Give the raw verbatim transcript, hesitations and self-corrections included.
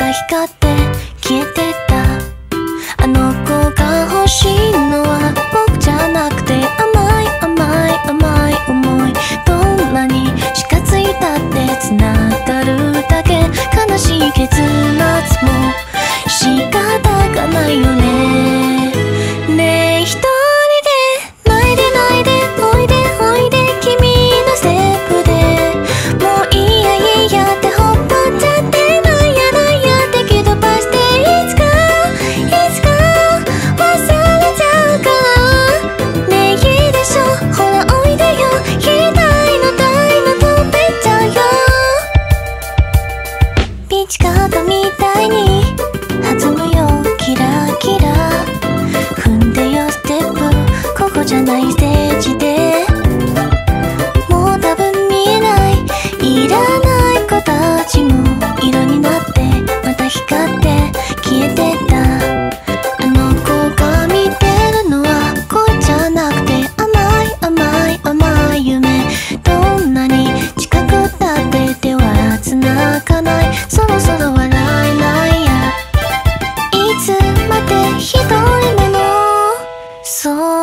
た光って消えてった。あの子が欲しいのは僕じゃなくて甘い甘い甘い思い。どんなに近づいたってつながるだけ。悲しい結末も仕方がないよね。ねえ一人で泣いて泣いておいでおいで君のステップで。もういいやいいやってほっとっちゃって。なんやなんやって蹴飛ばしていつかいつか忘れちゃうから。ねえいいでしょほらおいでよ。言いたいのたいの飛べちゃうよ。ピチカートみたいに弾むよキラキラ。踏んでよステップここじゃないステージで。もう多分見えないいらない子たちも色になってまた光って消えてった。あの子が見てるのは恋じゃなくて甘い甘い甘い夢。どんなに近くだって手は繋がない。そろそろ笑えないや。いつまで一人目もそう